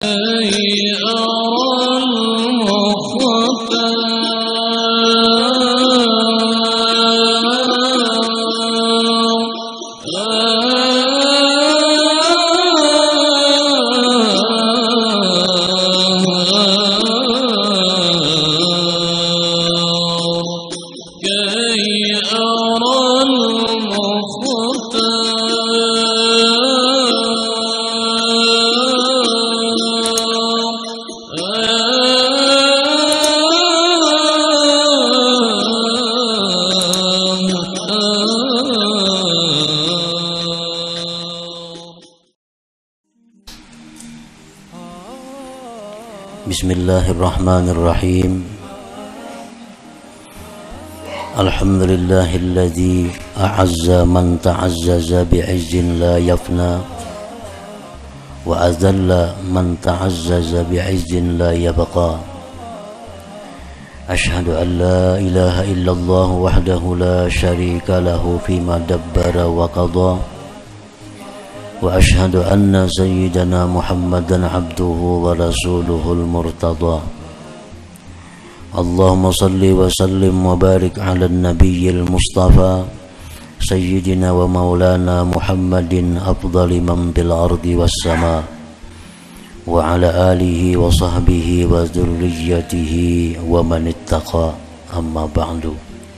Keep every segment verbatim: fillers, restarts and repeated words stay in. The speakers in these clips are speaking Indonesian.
Bismillahirrahmanirrahim. Alhamdulillahilladzi a'azza man ta'azzaza bi'izzin la yafna wa azalla man ta'azzaza bi'izzin la yabqa. Ashhadu an la ilaha illallah wahdahu la syarika lahu fima dabbara wa qada. Wa ashhadu anna sayyidana Muhammadan abduhu wa rasuluhul murtada. Allahumma salli wa sallim wa barik ala nabiyyil mustafa sayyidina wa maulana Muhammadin afdali man bil ardi was sama wa ala alihi wa sahbihi wa dzurriyyatihi wa man ittaqa. Amma ba'du.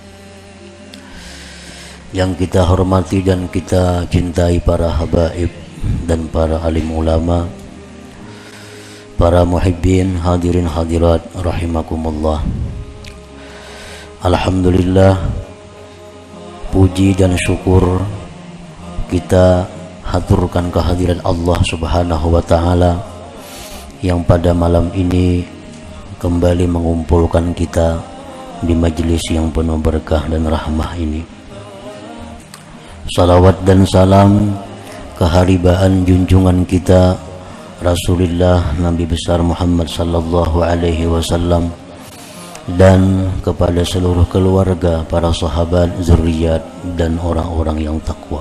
Yang kita hormati dan kita cintai para habaib dan para alim ulama, para muhibbin, hadirin hadirat rahimakumullah. Alhamdulillah, puji dan syukur kita haturkan kehadiran Allah Subhanahu wa taala yang pada malam ini kembali mengumpulkan kita di majelis yang penuh berkah dan rahmah ini. Salawat dan salam keharibaan junjungan kita Rasulullah Nabi besar Muhammad sallallahu alaihi wasallam dan kepada seluruh keluarga, para sahabat, zuriat dan orang-orang yang takwa.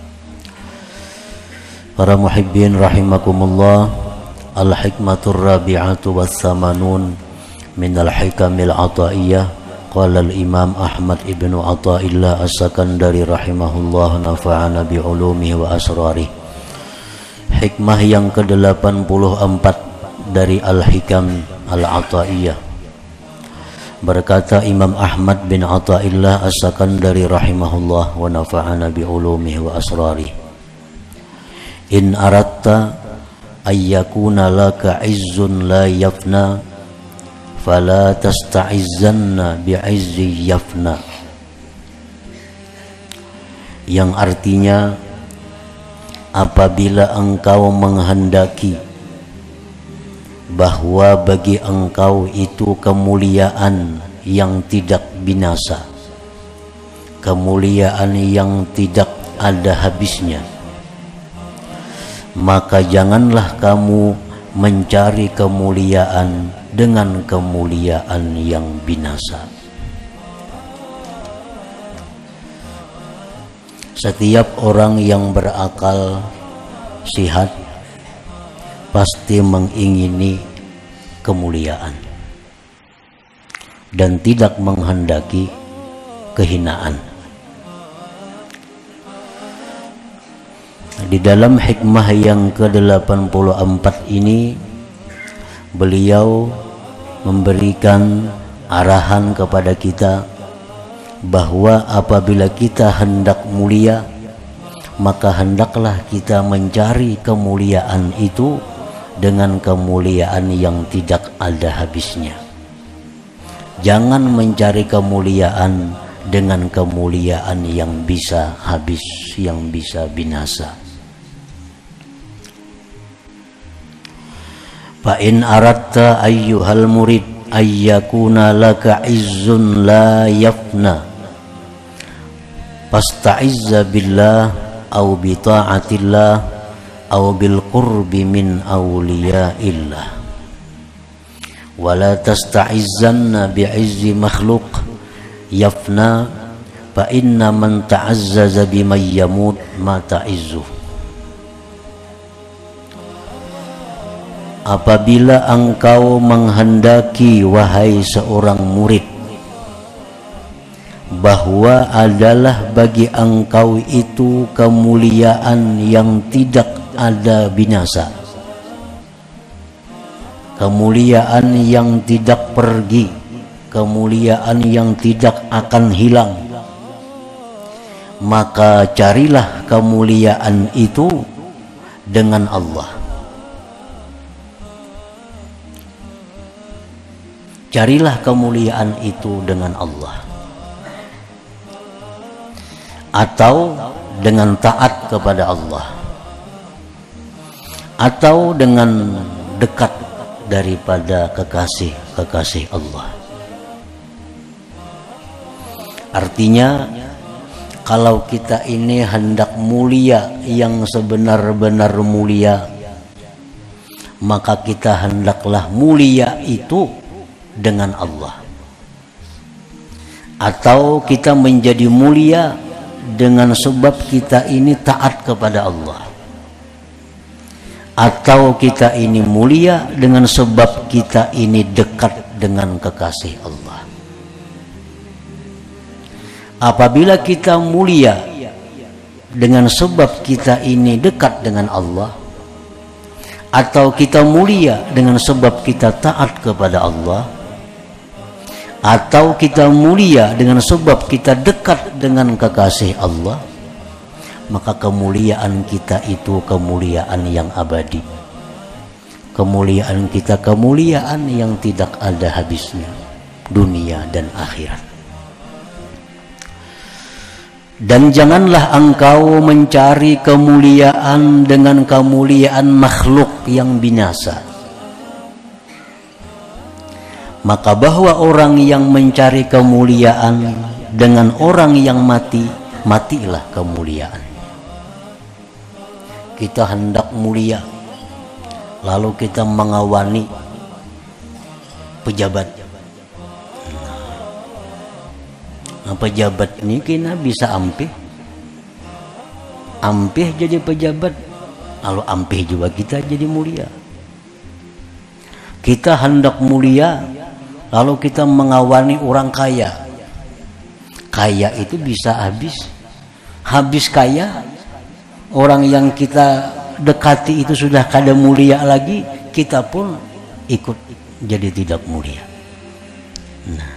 Para muhibbin rahimakumullah, al-hikmatur rabi'atu was-samanun min al-hikamil ataiyah. Qala al-Imam Ahmad ibnu Athaillah As-Sakandari rahimahullah nafa'ana bi'ulumihi wa asrarih. Hikmah yang ke delapan puluh empat dari Al-Hikam Al-Athaiyah. Berkata Imam Ahmad bin Athaillah As-Sakandari rahimahullah wa nafa'ana bi'ulumihi wa asrarih. In aratta ayyakuna laka izzun la yafna fala tasta'izzanna bi'izzi yafna. Yang artinya, apabila engkau menghendaki bahwa bagi engkau itu kemuliaan yang tidak binasa, kemuliaan yang tidak ada habisnya, maka janganlah kamu mencari kemuliaan dengan kemuliaan yang binasa. Setiap orang yang berakal sihat pasti mengingini kemuliaan dan tidak menghendaki kehinaan. Di dalam hikmah yang ke delapan puluh empat ini, beliau memberikan arahan kepada kita bahwa apabila kita hendak mulia, maka hendaklah kita mencari kemuliaan itu dengan kemuliaan yang tidak ada habisnya. Jangan mencari kemuliaan dengan kemuliaan yang bisa habis, yang bisa binasa. Fa in aratta ayyuhal murid ayyakuna laka izzun la yafna fasta'izza billah aw bi ta'atillah aw bil qurbi min awliyaillah wa la tasta'izzanna bi'izzi makhluq yafna fa inna man ta'azzaza biman yamut ma ta'izzu. apabila engkau menghendaki wahai seorang murid bahwa adalah bagi engkau itu kemuliaan yang tidak ada binasa, kemuliaan yang tidak pergi, kemuliaan yang tidak akan hilang, maka carilah kemuliaan itu dengan Allah. Carilah kemuliaan itu dengan Allah, atau dengan taat kepada Allah, atau dengan dekat daripada kekasih-kekasih Allah. Artinya, kalau kita ini hendak mulia yang sebenar-benar mulia, maka kita hendaklah mulia itu dengan Allah. Atau kita menjadi mulia dengan sebab kita ini taat kepada Allah, atau kita ini mulia dengan sebab kita ini dekat dengan kekasih Allah. Apabila kita mulia dengan sebab kita ini dekat dengan Allah, atau kita mulia dengan sebab kita taat kepada Allah, atau kita mulia dengan sebab kita dekat dengan kekasih Allah, maka kemuliaan kita itu kemuliaan yang abadi. Kemuliaan kita kemuliaan yang tidak ada habisnya, dunia dan akhirat. Dan janganlah engkau mencari kemuliaan dengan kemuliaan makhluk yang binasa. Maka bahwa orang yang mencari kemuliaan dengan orang yang mati, matilah kemuliaan. Kita hendak mulia, lalu kita mengawani pejabat. Nah, pejabat ini kena bisa ampih, ampih jadi pejabat, lalu ampih juga kita jadi mulia. Kita hendak mulia, lalu kita mengawani orang kaya. Kaya itu bisa habis. Habis kaya, orang yang kita dekati itu sudah kada mulia lagi, kita pun ikut jadi tidak mulia. Nah,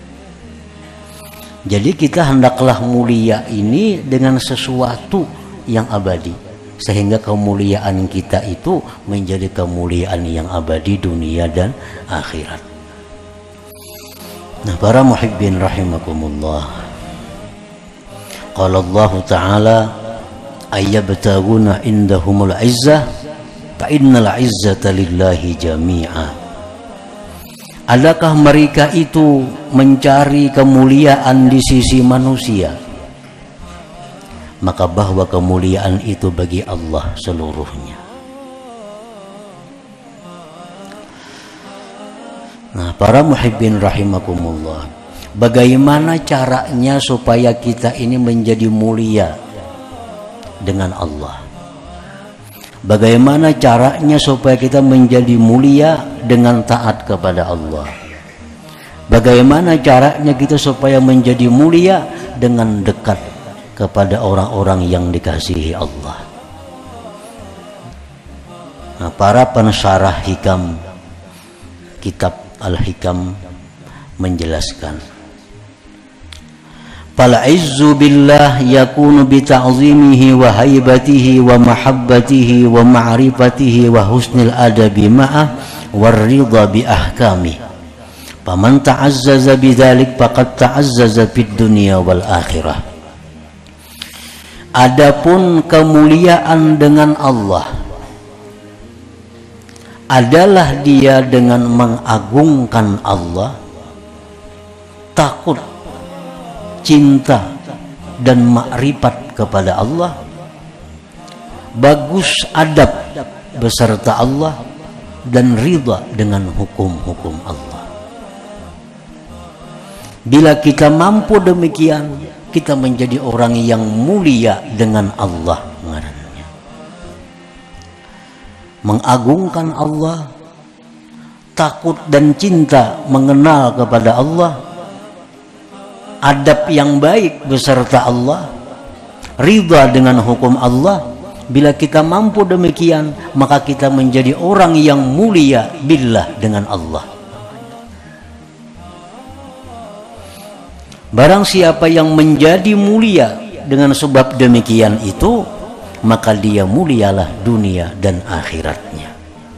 jadi kita hendaklah mulia ini dengan sesuatu yang abadi, sehingga kemuliaan kita itu menjadi kemuliaan yang abadi dunia dan akhirat. Nah, para muhibbin rahimakumullah, qala Allah Ta'ala ayyabtaguna indahumul izzah fa innal izzata lillahi jami'a. Adakah mereka itu mencari kemuliaan di sisi manusia? Maka bahwa kemuliaan itu bagi Allah seluruhnya. Nah, para muhibbin rahimakumullah, bagaimana caranya supaya kita ini menjadi mulia dengan Allah? Bagaimana caranya supaya kita menjadi mulia dengan taat kepada Allah? Bagaimana caranya kita supaya menjadi mulia dengan dekat kepada orang-orang yang dikasihi Allah? Nah, para pensyarah hikam kitab Al-Hikam menjelaskan, fal izzu billah yakunu bi ta'zimihi wa haibatihi wa mahabbatihi wa ma'rifatihi wa husnil adabi ma'ah war ridha bi ahkami. Faman ta'azzaza bidzalik faqad ta'azzaza fid dunya wal akhirah. Adapun kemuliaan dengan Allah adalah dia dengan mengagungkan Allah, takut, cinta dan makrifat kepada Allah, bagus adab beserta Allah, dan ridha dengan hukum-hukum Allah. Bila kita mampu demikian, kita menjadi orang yang mulia dengan Allah. Mengagungkan Allah, takut dan cinta mengenal kepada Allah, adab yang baik beserta Allah, ridha dengan hukum Allah. Bila kita mampu demikian, maka kita menjadi orang yang mulia billah dengan Allah. Barang siapa yang menjadi mulia dengan sebab demikian itu, maka dia mulialah dunia dan akhiratnya.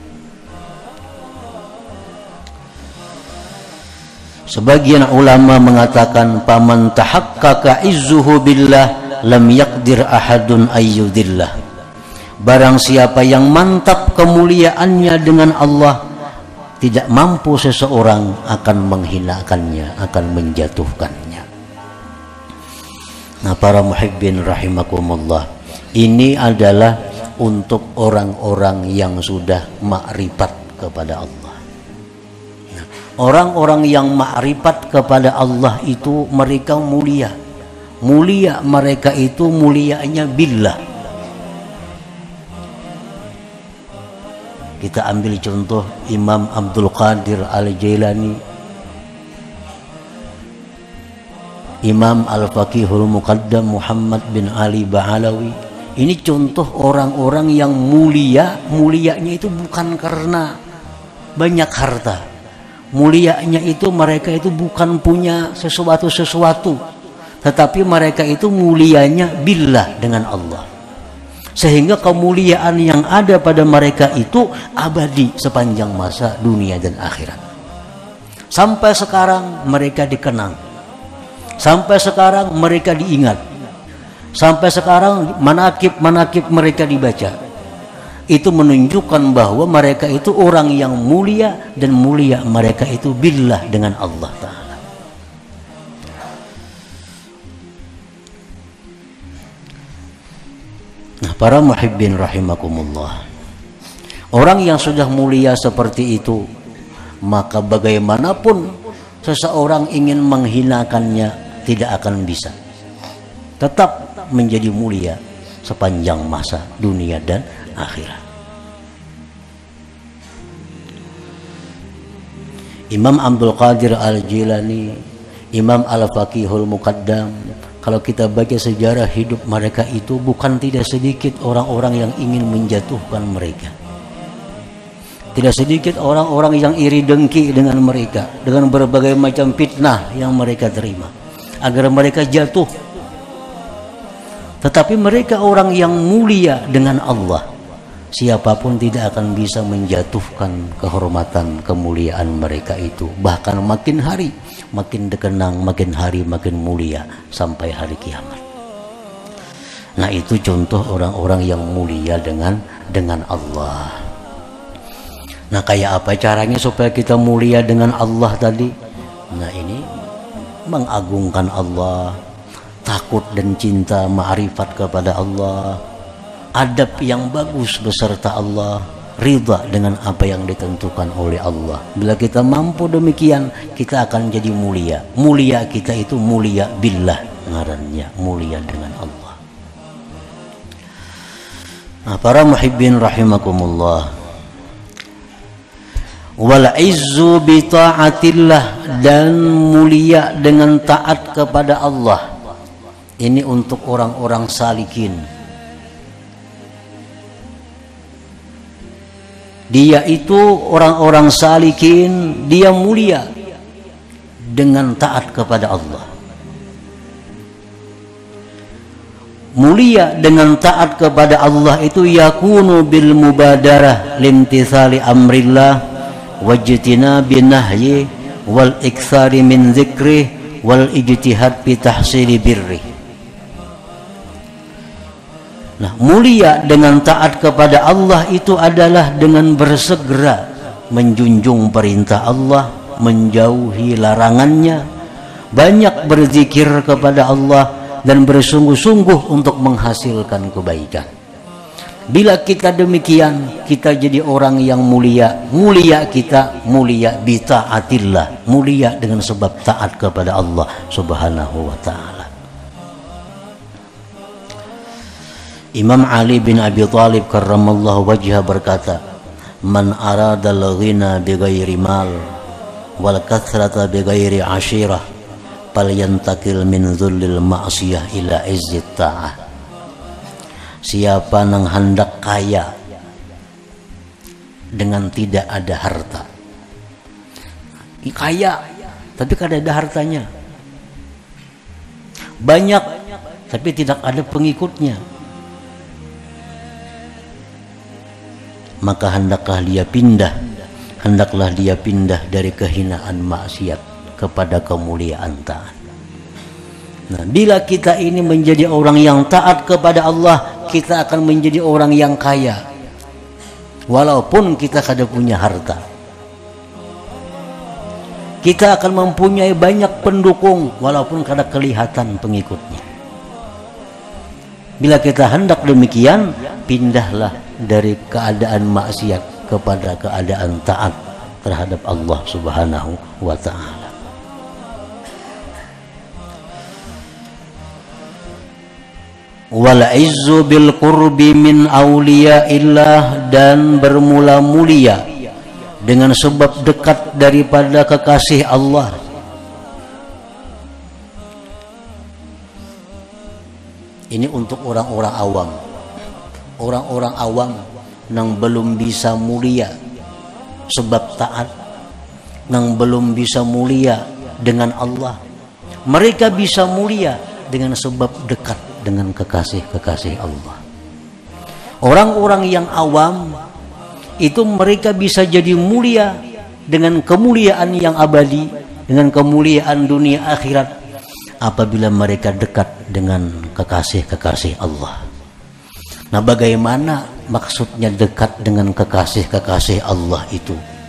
Sebagian ulama mengatakan, paman tahaqqaqa izzuhu billah lam yaqdir ahadun ayyudillah. Barang siapa yang mantap kemuliaannya dengan Allah, tidak mampu seseorang akan menghinakannya, akan menjatuhkannya. Nah, para muhibbin rahimakumullah, ini adalah untuk orang-orang yang sudah makrifat kepada Allah. Nah, orang-orang yang makrifat kepada Allah itu mereka mulia. Mulia mereka itu mulianya billah. Kita ambil contoh Imam Abdul Qadir Al-Jailani, Imam Al-Faqihul Muqaddam Muhammad bin Ali Ba'alawi. Ini contoh orang-orang yang mulia. Mulianya itu bukan karena banyak harta. Mulianya itu mereka itu bukan punya sesuatu-sesuatu, tetapi mereka itu mulianya billah dengan Allah. Sehingga kemuliaan yang ada pada mereka itu abadi sepanjang masa dunia dan akhirat. Sampai sekarang mereka dikenang, sampai sekarang mereka diingat, sampai sekarang manakib-manakib mereka dibaca. Itu menunjukkan bahwa mereka itu orang yang mulia, dan mulia mereka itu billah dengan Allah Ta'ala. Nah, para muhibbin rahimakumullah, orang yang sudah mulia seperti itu, maka bagaimanapun seseorang ingin menghinakannya tidak akan bisa. Tetap menjadi mulia sepanjang masa dunia dan akhirat. Imam Abdul Qadir Al-Jilani, Imam Al-Faqihul Muqaddam, kalau kita baca sejarah hidup mereka itu, bukan tidak sedikit orang-orang yang ingin menjatuhkan mereka. Tidak sedikit orang-orang yang iri dengki dengan mereka, dengan berbagai macam fitnah yang mereka terima, agar mereka jatuh. Tetapi mereka orang yang mulia dengan Allah. Siapapun tidak akan bisa menjatuhkan kehormatan, kemuliaan mereka itu. Bahkan makin hari makin dikenang, makin hari makin mulia sampai hari kiamat. Nah, itu contoh orang-orang yang mulia dengan dengan Allah. Nah, kayak apa caranya supaya kita mulia dengan Allah tadi? Nah, ini mengagungkan Allah, takut dan cinta ma'rifat kepada Allah, adab yang bagus beserta Allah, ridha dengan apa yang ditentukan oleh Allah. Bila kita mampu demikian, kita akan jadi mulia. Mulia kita itu mulia billah, ngarannya mulia dengan Allah. Nah, para muhibbin rahimakumullah, wal izzu bi ta'atillah, dan mulia dengan taat kepada Allah. Ini untuk orang-orang salikin. Dia itu orang-orang salikin, dia mulia dengan taat kepada Allah. Mulia dengan taat kepada Allah itu yakunu bil mubadarah limtithali amrillah wajtina bin nahyi wal iktsari min dzikrih wal ijtihad fi tahsili birri. Nah, mulia dengan taat kepada Allah itu adalah dengan bersegera menjunjung perintah Allah, menjauhi larangannya, banyak berzikir kepada Allah, dan bersungguh-sungguh untuk menghasilkan kebaikan. Bila kita demikian, kita jadi orang yang mulia. Mulia kita, mulia bi ta'atillah, mulia dengan sebab taat kepada Allah Subhanahu wa ta'ala. Imam Ali bin Abi Thalib karramallahu wajhah berkata, man aradal ghina bighairi mal wal kathrata bighairi ashirah falyantakil min dhullil ma'siyah ila izzit ta'ah. Siapa yang hendak kaya dengan tidak ada harta, kaya tapi kada ada hartanya, banyak tapi tidak ada pengikutnya, maka hendaklah dia pindah hendaklah dia pindah dari kehinaan maksiat kepada kemuliaan taat. Nah, bila kita ini menjadi orang yang taat kepada Allah, kita akan menjadi orang yang kaya walaupun kita kada punya harta. Kita akan mempunyai banyak pendukung walaupun kada kelihatan pengikutnya. Bila kita hendak demikian, pindahlah dari keadaan maksiat kepada keadaan taat terhadap Allah Subhanahu wa ta'ala. Wal izzu bil qurbi min auliyaillah, dan bermula mulia dengan sebab dekat daripada kekasih Allah. Ini untuk orang-orang awam. Orang-orang awam yang belum bisa mulia sebab taat, yang belum bisa mulia dengan Allah. Mereka bisa mulia dengan sebab dekat dengan kekasih-kekasih Allah. Orang-orang yang awam itu mereka bisa jadi mulia dengan kemuliaan yang abadi, dengan kemuliaan dunia akhirat apabila mereka dekat dengan kekasih-kekasih Allah. Nah, bagaimana maksudnya dekat dengan kekasih-kekasih Allah itu?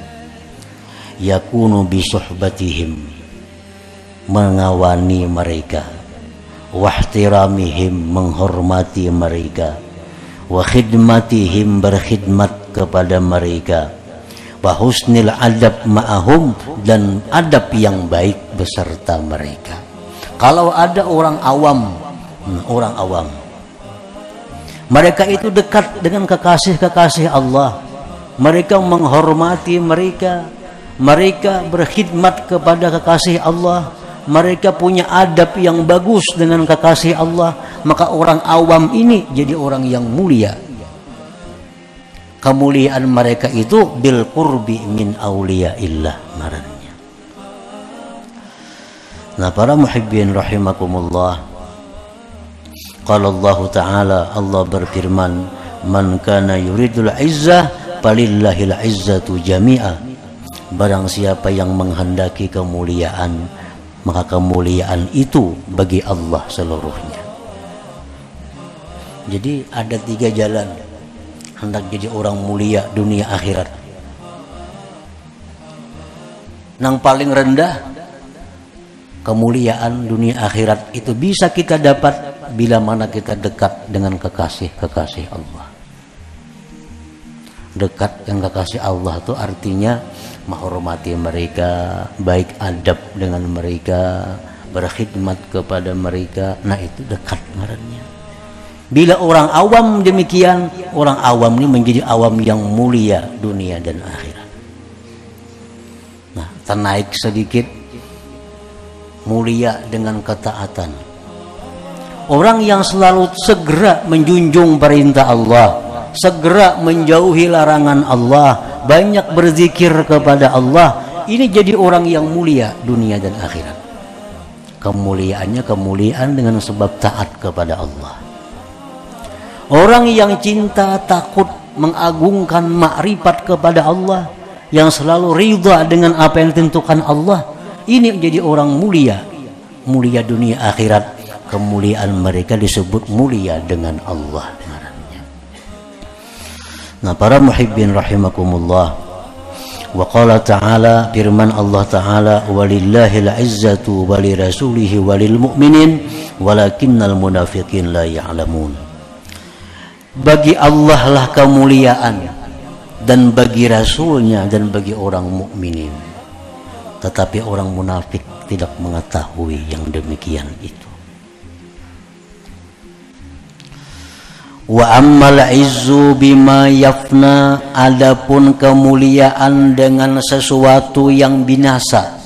Yakunu bi suhbatihim, mengawani mereka, wahtiramihim, menghormati mereka, wa khidmatihim, berkhidmat kepada mereka, wa husnil adab ma'ahum, dan adab yang baik beserta mereka. Kalau ada orang awam, orang awam, mereka itu dekat dengan kekasih-kekasih Allah, mereka menghormati mereka, mereka berkhidmat kepada kekasih Allah, mereka punya adab yang bagus dengan kekasih Allah, maka orang awam ini jadi orang yang mulia. Kemuliaan mereka itu bil qurbi min auliyaillah maranya. Nah, para muhibbin rahimakumullah, qala Allah Ta'ala, Allah berfirman, man kana yuridul izzah falillahil izzatu jami'a. Barang siapa yang menghendaki kemuliaan, maka kemuliaan itu bagi Allah seluruhnya. Jadi ada tiga jalan hendak jadi orang mulia dunia akhirat. Yang paling rendah kemuliaan dunia akhirat itu bisa kita dapat bila mana kita dekat dengan kekasih-kekasih Allah. Dekat dengan kekasih Allah itu artinya menghormati mereka, baik adab dengan mereka, berkhidmat kepada mereka. Nah, itu dekat ngarannya. Bila orang awam demikian, orang awam ini menjadi awam yang mulia dunia dan akhirat. Nah, ternaik sedikit, mulia dengan ketaatan. Orang yang selalu segera menjunjung perintah Allah, segera menjauhi larangan Allah, banyak berzikir kepada Allah, ini jadi orang yang mulia dunia dan akhirat. Kemuliaannya kemuliaan dengan sebab taat kepada Allah. Orang yang cinta, takut, mengagungkan makrifat kepada Allah, yang selalu ridha dengan apa yang ditentukan Allah, ini menjadi orang mulia, mulia dunia akhirat. Kemuliaan mereka disebut mulia dengan Allah. Nah, para muhibbin rahimakumullah, wa qala ta'ala, firman Allah Ta'ala, walillahil izzatu walirasulihi walil mu'minin walakinnal munafiqin la ya'lamun. Bagi Allah lah kemuliaan, dan bagi Rasulnya, dan bagi orang mukminin, tetapi orang munafik tidak mengetahui yang demikian itu. Wa ammal izzu bima yafna, adapun kemuliaan dengan sesuatu yang binasa.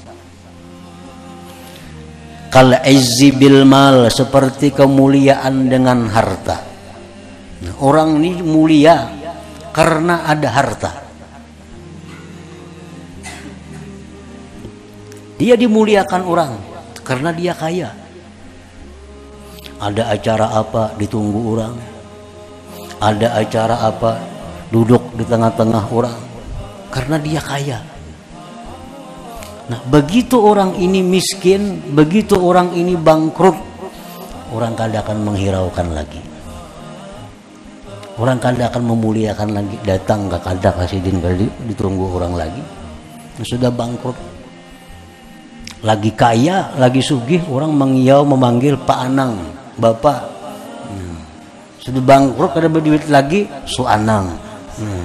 Kal izzi bil mal, seperti kemuliaan dengan harta. Nah, orang ini mulia karena ada harta. Dia dimuliakan orang karena dia kaya. Ada acara apa ditunggu orang, ada acara apa duduk di tengah-tengah orang karena dia kaya. Nah, begitu orang ini miskin, begitu orang ini bangkrut, orang kada akan menghiraukan lagi, orang kada akan memuliakan lagi. Datang ke kada kasih din kali ditunggu orang lagi. Sudah bangkrut, lagi kaya, lagi sugih, orang mengiau memanggil Pak Anang, Bapak. Hmm. Sudah bangkrut, kada berduit lagi, Su Anang. Hmm.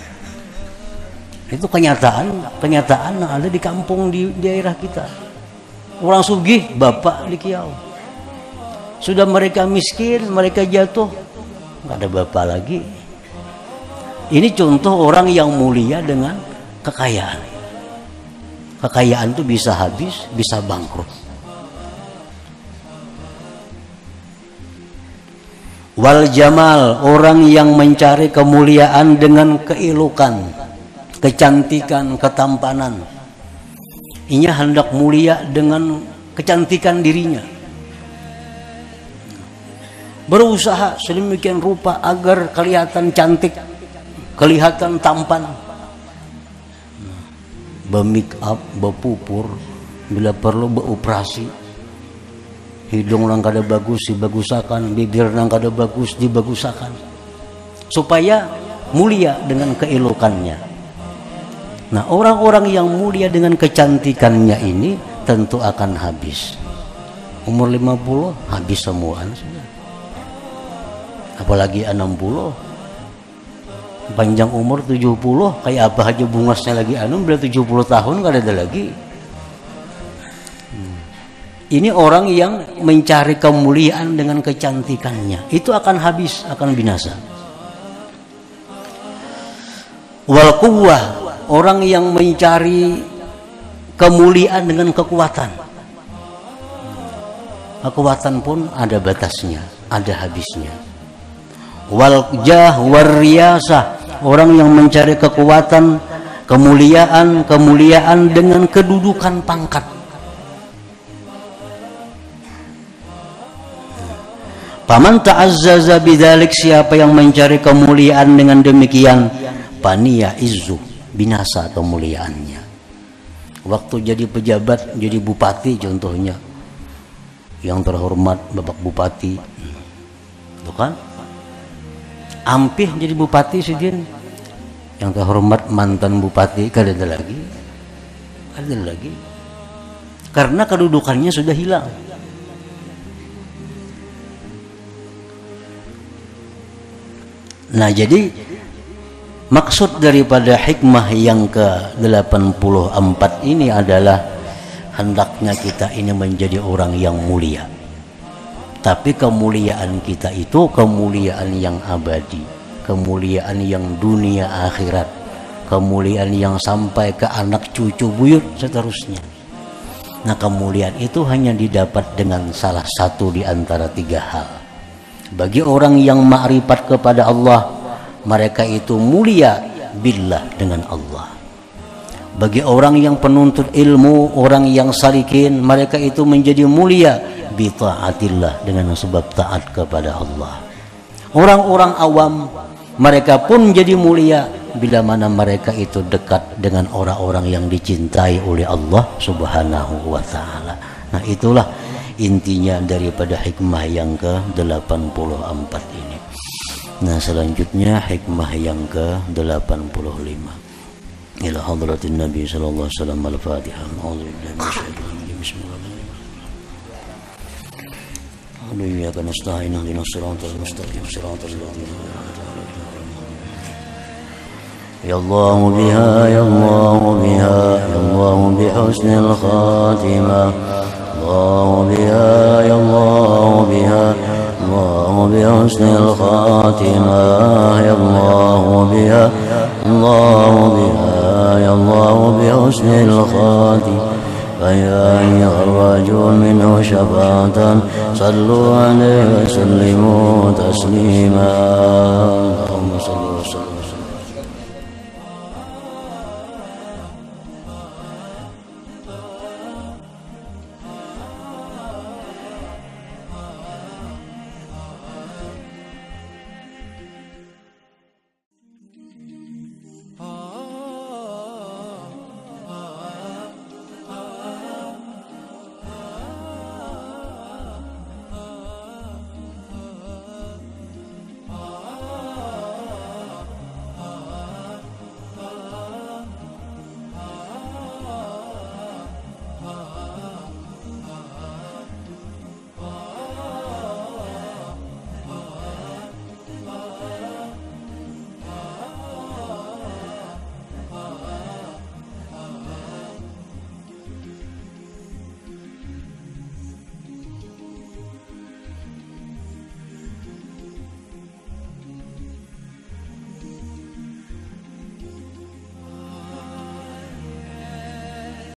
Itu kenyataan, kenyataan ada di kampung, di daerah kita. Orang sugih, Bapak di kiau. Sudah mereka miskin, mereka jatuh, nggak ada bapak lagi. Ini contoh orang yang mulia dengan kekayaan. Kekayaan itu bisa habis, bisa bangkrut. Wal jamal, orang yang mencari kemuliaan dengan keelokan, kecantikan, ketampanan. Ini hendak mulia dengan kecantikan dirinya. Berusaha sedemikian rupa agar kelihatan cantik, kelihatan tampan. Be-make up, bepupur, bila perlu beoperasi. Hidung nang kada bagus dibagusakan, bibir nang kada bagus dibagusakan, supaya mulia dengan keelokannya. Nah, orang-orang yang mulia dengan kecantikannya ini tentu akan habis. Umur lima puluh habis semuaan sudah. Apalagi enam puluh. Panjang umur tujuh puluh, kayak apa aja bungasnya lagi anu, bila tujuh puluh tahun gak ada lagi. Hmm. Ini orang yang mencari kemuliaan dengan kecantikannya, itu akan habis, akan binasa. Wal quwwah, orang yang mencari kemuliaan dengan kekuatan. Kekuatan pun ada batasnya, ada habisnya. Wal jah war riyasah, orang yang mencari kekuatan, kemuliaan, kemuliaan dengan kedudukan pangkat. Paman ta'azzaza bidzalik, siapa yang mencari kemuliaan dengan demikian, paniya izzu, binasa kemuliaannya. Waktu jadi pejabat, jadi bupati contohnya, yang terhormat Bapak Bupati, itu kan ampih jadi bupati sidin, yang terhormat mantan bupati kada ada lagi, kada ada lagi, karena kedudukannya sudah hilang. Nah, jadi maksud daripada hikmah yang ke delapan puluh empat ini adalah hendaknya kita ini menjadi orang yang mulia. Tapi kemuliaan kita itu kemuliaan yang abadi, kemuliaan yang dunia akhirat, kemuliaan yang sampai ke anak cucu buyut seterusnya. Nah, kemuliaan itu hanya didapat dengan salah satu di antara tiga hal. Bagi orang yang ma'rifat kepada Allah, mereka itu mulia billah, dengan Allah. Bagi orang yang penuntut ilmu, orang yang salikin, mereka itu menjadi mulia bita'atillah, dengan sebab taat kepada Allah. Orang-orang awam, mereka pun menjadi mulia bila mana mereka itu dekat dengan orang-orang yang dicintai oleh Allah Subhanahu wa ta'ala. Nah, itulah intinya daripada hikmah yang ke delapan puluh empat ini. Nah, selanjutnya hikmah yang ke delapan puluh lima. Ila hadratin Nabi sallallahu alaihi wasallam. Al-Fatihah. A'udzubillahi minasyaitonir rajim. Bismillahirrahmanirrahim. Iyyaka nasta'in ihdinas siratal mustaqim siratal ladzina an'amta 'alaihim. Ya Allah biha ya Allah biha ya Allah bihusnil khatimah. Allah biha ya Allah biha Allah بحسن الخاتمة يا الله بها الله بها يا الله بحسن الخاتمة فيا أيها الرجل منه شفاعة صلوا عليه وسلموا تسليما.